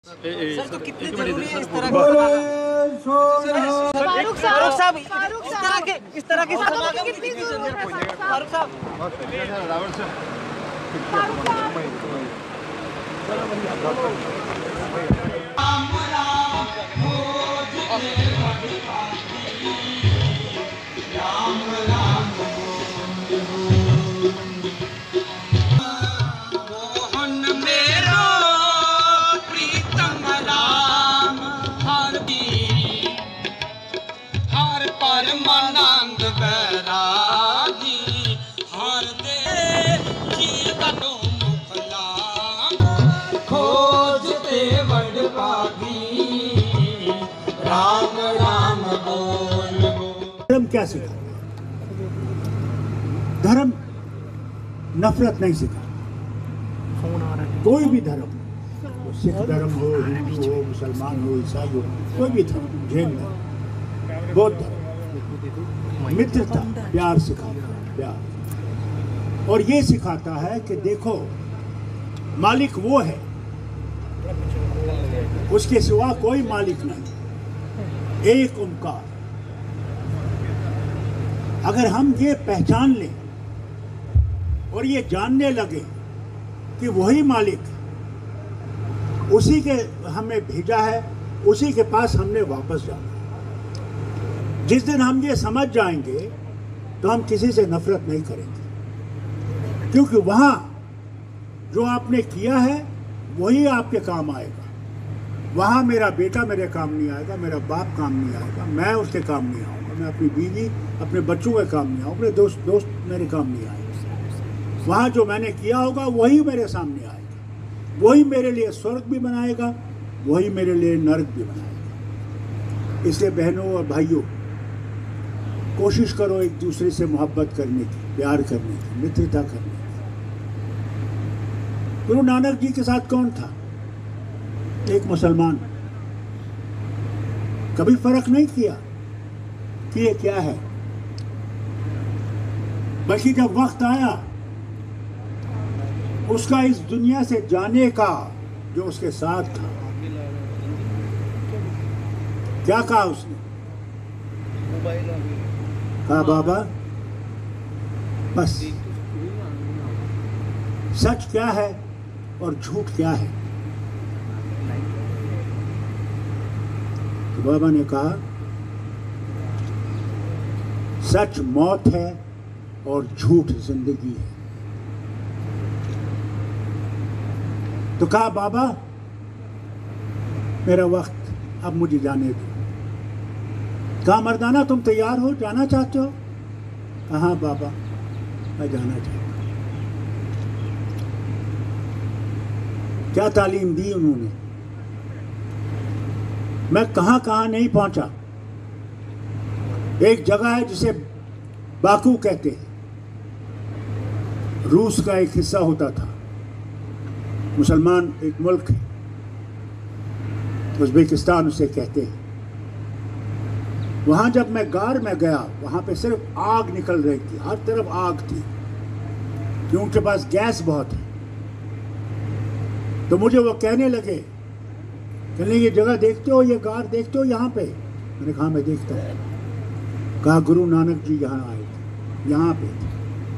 Sir तो कितनी जरूरी है इस तरह के फारूक साहब इस तरह के समागम की कितनी जरूरत है फारूक साहब? धर्म क्या सिखाता है? धर्म नफरत नहीं सिखाता। कोई भी धर्म, सिख धर्म हो, हिंदू हो, मुसलमान हो, ईसाई हो, कोई भी धर्म, जैन धर्म, बौद्ध धर्म, मित्रता, प्यार सिखाता है, प्यार। और ये सिखाता है कि देखो मालिक वो है, उसके सिवा कोई मालिक नहीं, एक ओंकार। अगर हम ये पहचान लें और ये जानने लगे कि वही मालिक, उसी के हमें भेजा है, उसी के पास हमने वापस जाना। जिस दिन हम ये समझ जाएंगे तो हम किसी से नफरत नहीं करेंगे, क्योंकि वहाँ जो आपने किया है वही आपके काम आएगा। वहाँ मेरा बेटा मेरे काम नहीं आएगा, मेरा बाप काम नहीं आएगा, मैं उसके काम नहीं आऊँगा, मैं अपनी बीवी अपने बच्चों के काम नहीं आऊँगा, अपने दोस्त मेरे काम नहीं आएगा। वहाँ जो मैंने किया होगा वही मेरे सामने आएगा, वही मेरे लिए स्वर्ग भी बनाएगा, वही मेरे लिए नरक भी बनाएगा। इसलिए बहनों और भाइयों, कोशिश करो एक दूसरे से मोहब्बत करने की, प्यार करने की, मित्रता करने की। गुरु नानक जी के साथ कौन था? एक मुसलमान। कभी फर्क नहीं किया कि ये क्या है, बल्कि जब वक्त आया उसका इस दुनिया से जाने का, जो उसके साथ था, क्या कहा उसने? कहा बाबा बस सच क्या है और झूठ क्या है। तो बाबा ने कहा सच मौत है और झूठ जिंदगी है। तो कहा बाबा मेरा वक्त अब मुझे जाने दो। कहा मर्दाना तुम तैयार हो, जाना चाहते हो? कहा बाबा मैं जाना चाहता हूं। क्या तालीम दी उन्होंने, मैं कहां कहां नहीं पहुंचा। एक जगह है जिसे बाकू कहते हैं, रूस का एक हिस्सा होता था, मुसलमान एक मुल्क है, उज़्बेकिस्तान उसे कहते हैं। वहां जब मैं गार में गया, वहां पे सिर्फ आग निकल रही थी, हर तरफ आग थी, क्योंकि उनके पास गैस बहुत है। तो मुझे वो कहने लगे, कहने ये जगह देखते हो, ये गार देखते हो यहाँ पे? मैंने कहा मैं देखता हूँ। कहा गुरु नानक जी यहाँ आए थे, यहाँ पे थे।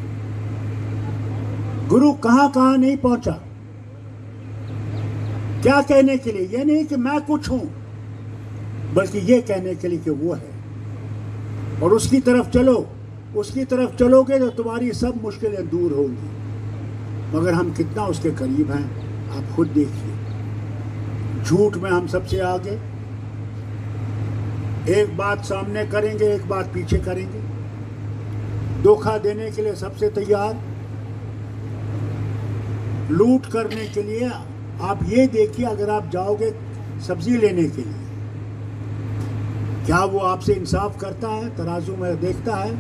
गुरु कहाँ कहाँ नहीं पहुंचा। क्या कहने के लिए? ये नहीं कि मैं कुछ हूं, बल्कि ये कहने के लिए कि वो है, और उसकी तरफ चलो। उसकी तरफ चलोगे तो तुम्हारी सब मुश्किलें दूर होंगी। मगर हम कितना उसके करीब हैं आप खुद देखिए। झूठ में हम सबसे आगे, एक बात सामने करेंगे, एक बात पीछे करेंगे, धोखा देने के लिए सबसे तैयार, लूट करने के लिए। आप ये देखिए, अगर आप जाओगे सब्जी लेने के लिए, क्या वो आपसे इंसाफ करता है? तराजू में देखता है?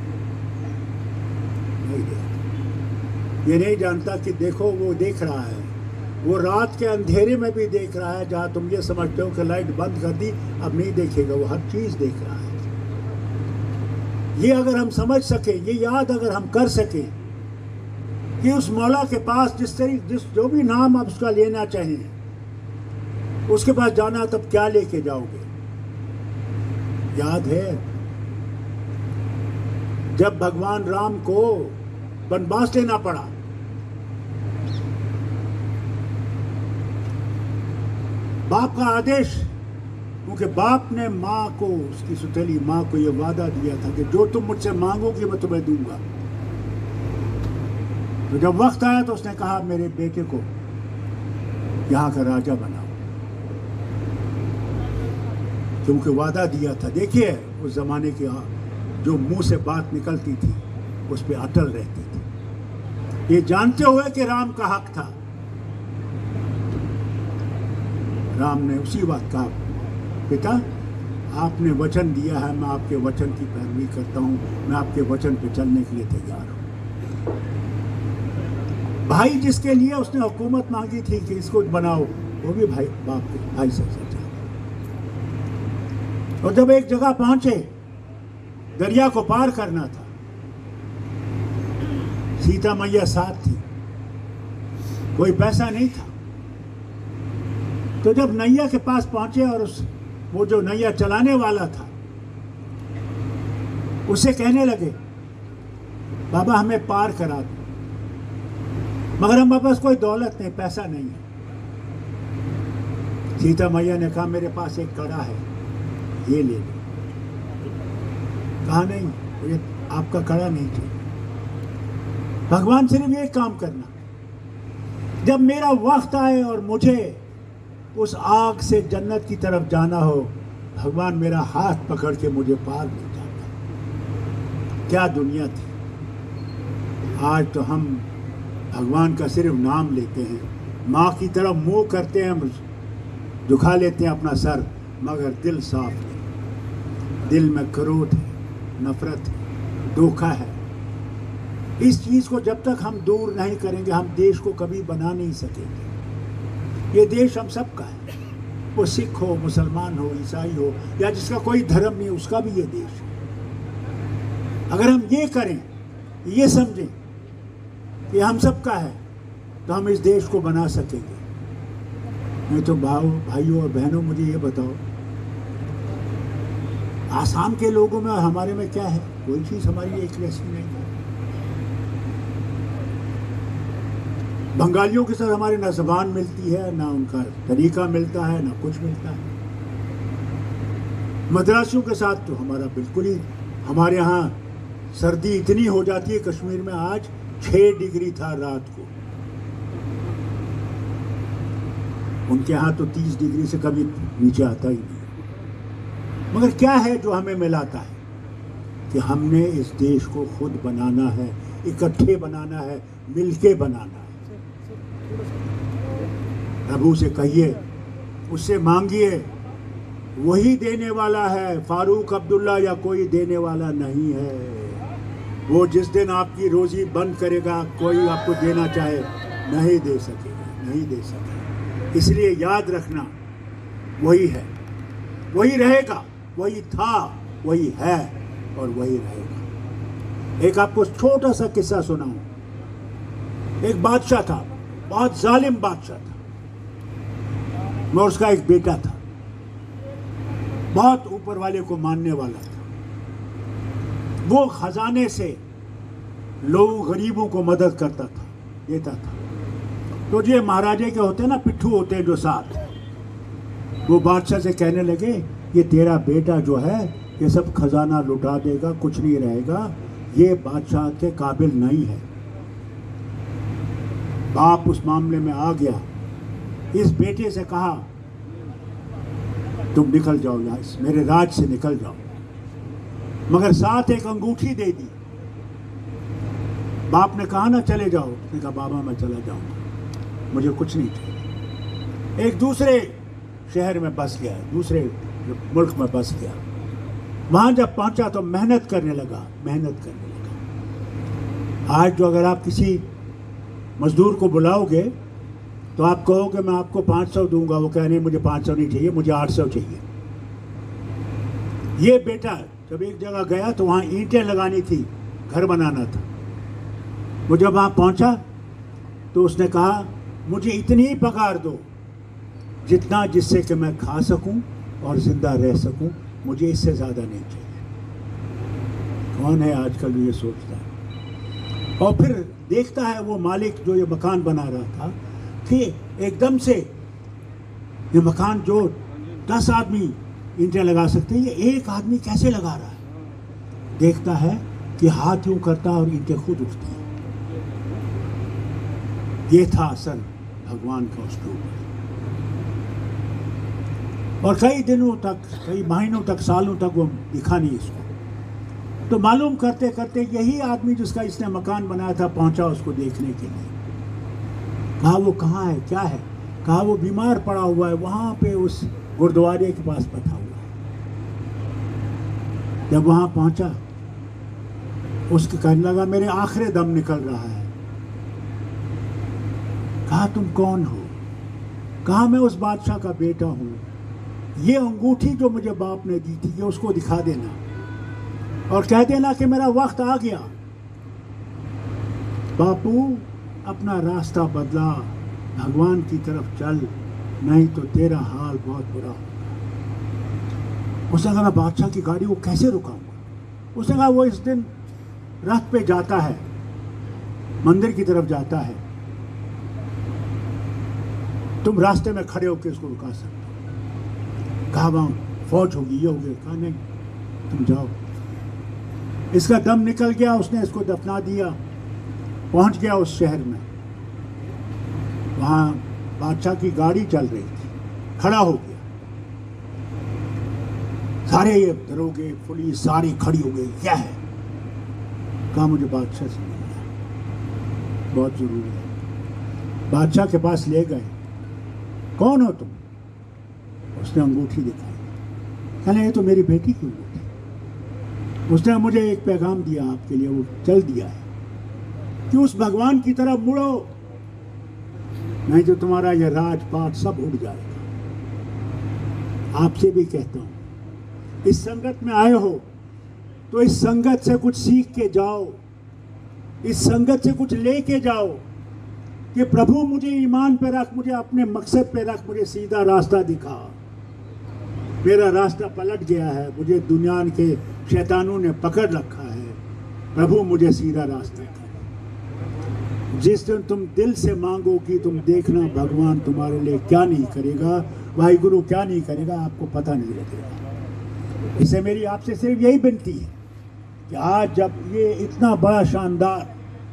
नहीं देखता। ये नहीं जानता कि देखो वो देख रहा है, वो रात के अंधेरे में भी देख रहा है। जहाँ तुम ये समझते हो कि लाइट बंद कर दी अब नहीं देखेगा, वो हर चीज़ देख रहा है। ये अगर हम समझ सके, ये याद अगर हम कर सके कि उस मौला के पास जिस जो भी नाम आप उसका लेना चाहें, उसके पास जाना तब क्या लेके जाओगे? याद है जब भगवान राम को वनवास लेना पड़ा, बाप का आदेश, क्योंकि बाप ने माँ को, उसकी सुतेली माँ को यह वादा दिया था कि जो तुम मुझसे मांगोगी मैं तुम्हें दूंगा। तो जब वक्त आया तो उसने कहा मेरे बेटे को यहाँ का राजा बनाओ, क्योंकि वादा दिया था। देखिए उस जमाने की जो मुंह से बात निकलती थी उस पे अटल रहती थी, ये जानते हुए कि राम का हक था। राम ने उसी बात कहा, पिता आपने वचन दिया है, मैं आपके वचन की पैरवी करता हूँ, मैं आपके वचन पे चलने के लिए तैयार हूँ। भाई जिसके लिए उसने हुकूमत मांगी थी कि इसको बनाओ, वो भी भाई बाप के भाई से सचा। और जब एक जगह पहुंचे, दरिया को पार करना था, सीता मैया साथ थी, कोई पैसा नहीं था। तो जब नैया के पास पहुंचे और वो जो नैया चलाने वाला था उससे कहने लगे बाबा हमें पार करा दो, मगर हम पास कोई दौलत नहीं, पैसा नहीं है। सीता मैया ने कहा मेरे पास एक कड़ा है, ये ले लो। कहा नहीं, ये आपका कड़ा नहीं चाहिए। भगवान सिर्फ ये काम करना, जब मेरा वक्त आए और मुझे उस आग से जन्नत की तरफ जाना हो, भगवान मेरा हाथ पकड़ के मुझे पार ले जाता। क्या दुनिया थी। आज तो हम भगवान का सिर्फ नाम लेते हैं, माँ की तरफ मुंह करते हैं, झुका लेते हैं अपना सर, मगर दिल साफ नहीं। दिल में क्रोध है, नफरत है, धोखा है। इस चीज को जब तक हम दूर नहीं करेंगे, हम देश को कभी बना नहीं सकेंगे। ये देश हम सबका है, वो सिख हो, मुसलमान हो, ईसाई हो, या जिसका कोई धर्म नहीं, उसका भी ये देश है। अगर हम ये करें, ये समझें कि हम सबका है, तो हम इस देश को बना सकेंगे। नहीं तो भाइयों और बहनों, मुझे ये बताओ, आसाम के लोगों में और हमारे में क्या है? कोई चीज हमारी एक जैसी नहीं है। बंगालियों के साथ हमारी ना ज़बान मिलती है, ना उनका तरीका मिलता है, ना कुछ मिलता है। मद्रासियों के साथ तो हमारा बिल्कुल ही, हमारे यहाँ सर्दी इतनी हो जाती है, कश्मीर में आज 6 डिग्री था रात को, उनके यहाँ तो 30 डिग्री से कभी नीचे आता ही नहीं। मगर क्या है जो हमें मिलाता है? कि हमने इस देश को खुद बनाना है, इकट्ठे बनाना है, मिलके बनाना है। प्रभु से कहिए, उससे मांगिए, वही देने वाला है। फारूक अब्दुल्ला या कोई देने वाला नहीं है। वो जिस दिन आपकी रोजी बंद करेगा, कोई आपको देना चाहे नहीं दे सकेगा, नहीं दे सकेगा। इसलिए याद रखना, वही है, वही रहेगा, वही था, वही है और वही रहेगा। एक आपको छोटा सा किस्सा सुनाऊं। एक बादशाह था, बहुत जालिम बादशाह था, मैं उसका एक बेटा था, बहुत ऊपर वाले को मानने वाला था। वो खजाने से लोग गरीबों को मदद करता था, देता था। तो ये महाराजे के होते हैं ना, पिट्ठू होते हैं जो साथ, वो बादशाह से कहने लगे ये तेरा बेटा जो है ये सब खजाना लुटा देगा, कुछ नहीं रहेगा, ये बादशाह के काबिल नहीं है। बाप उस मामले में आ गया, इस बेटे से कहा तुम निकल जाओ यहाँ, मेरे राज से निकल जाओ, मगर साथ एक अंगूठी दे दी। बाप ने कहा ना चले जाओ, उसने कहा बाबा मैं चला जाऊंगा, मुझे कुछ नहीं चाहिए। एक दूसरे शहर में बस गया, दूसरे मुल्क में बस गया। वहां जब पहुंचा तो मेहनत करने लगा, मेहनत करने लगा। आज जो अगर आप किसी मजदूर को बुलाओगे तो आप कहोगे मैं आपको 500 दूंगा, वो कह नहीं मुझे 500 नहीं चाहिए, मुझे 800 चाहिए। ये बेटा जब एक जगह गया तो वहाँ ईंटें लगानी थी, घर बनाना था। वो जब वहाँ पहुँचा तो उसने कहा मुझे इतनी ही पगार दो जितना जिससे कि मैं खा सकूं और ज़िंदा रह सकूं, मुझे इससे ज़्यादा नहीं चाहिए। कौन है आजकल ये सोचता है? और फिर देखता है वो मालिक जो ये मकान बना रहा था कि एकदम से ये मकान जो 10 आदमी ईंटें लगा सकते हैं, ये एक आदमी कैसे लगा रहा है। देखता है कि हाथ यूं करता और ईंटें खुद उठती हैं। ये था असल भगवान का उस्लूब। और कई दिनों तक, कई महीनों तक, सालों तक वो दिखा नहीं इसको। तो मालूम करते करते यही आदमी जिसका इसने मकान बनाया था पहुंचा उसको देखने के लिए। कहा वो कहाँ है, क्या है? कहा वो बीमार पड़ा हुआ है, वहाँ पे उस गुरुद्वारे के पास बैठा हुआ है। जब वहाँ पहुँचा, उसके कहने लगा मेरे आखिरी दम निकल रहा है। कहा तुम कौन हो? कहा मैं उस बादशाह का बेटा हूँ। ये अंगूठी जो मुझे बाप ने दी थी, ये उसको दिखा देना और कह देना कि मेरा वक्त आ गया। बापू अपना रास्ता बदला, भगवान की तरफ चल, नहीं तो तेरा हाल बहुत बुरा होगा। उसने कहा बादशाह की गाड़ी को कैसे रुकाऊंगा? उसने कहा वो इस दिन रथ पे जाता है, मंदिर की तरफ जाता है, तुम रास्ते में खड़े होकर इसको रुका सकते। कहा वहाँ फौज होगी, ये होगी। कहा नहीं, तुम जाओ। इसका दम निकल गया, उसने इसको दफना दिया। पहुंच गया उस शहर में, वहाँ बादशाह की गाड़ी चल रही थी, खड़ा हो गया। सारे ये दरोगे पुलिस सारी खड़ी हो गई। क्या है? कहा मुझे बादशाह से मिलना है, बहुत जरूरी है। बादशाह के पास ले गए। कौन हो तुम? उसने अंगूठी दिखाई। कहने ये तो मेरी बेटी की अंगूठी। उसने मुझे एक पैगाम दिया आपके लिए, वो चल दिया है कि उस भगवान की तरफ मुड़ो, नहीं तो तुम्हारा यह राजपाट सब उड़ जाएगा। आपसे भी कहता हूं, इस संगत में आए हो तो इस संगत से कुछ सीख के जाओ, इस संगत से कुछ लेके जाओ कि प्रभु मुझे ईमान पे रख, मुझे अपने मकसद पे रख, मुझे सीधा रास्ता दिखा। मेरा रास्ता पलट गया है, मुझे दुनिया के शैतानों ने पकड़ रखा है। प्रभु मुझे सीधा रास्ता कर। जिस दिन तुम दिल से मांगोगी, तुम देखना भगवान तुम्हारे लिए क्या नहीं करेगा, वाहिगुरु क्या नहीं करेगा, आपको पता नहीं लगेगा। इससे मेरी आपसे सिर्फ यही विनती है कि आज जब ये इतना बड़ा शानदार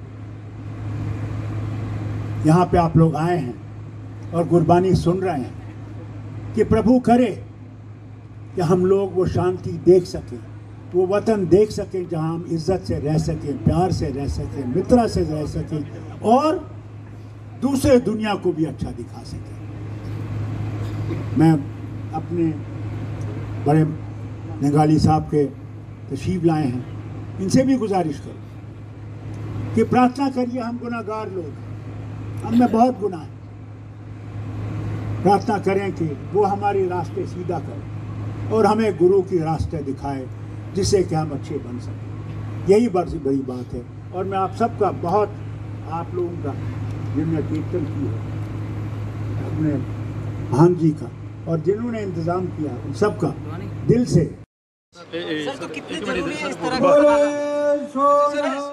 यहाँ पे आप लोग आए हैं और गुरबानी सुन रहे हैं, कि प्रभु करे कि हम लोग वो शांति देख सकें, वो वतन देख सकें जहाँ हम इज्जत से रह सकें, प्यार से रह सकें, मित्रता से रह सकें और दूसरे दुनिया को भी अच्छा दिखा सकें। मैं अपने बड़े निगाली साहब के तशरीफ लाए हैं, इनसे भी गुजारिश करूँ कि प्रार्थना करिए। हम गुनाहगार लोग, हम में बहुत गुनाह है। प्रार्थना करें कि वो हमारे रास्ते सीधा करे और हमें गुरु की रास्ते दिखाए, जिससे कि हम अच्छे बन सकें। यही बड़ी बात है। और मैं आप सबका बहुत, आप लोगों का जिन्होंने कीर्तन किया, अपने भान जी का और जिन्होंने इंतज़ाम किया, उन सबका दिल से। सर तो कितने जरूरी है इस तरह का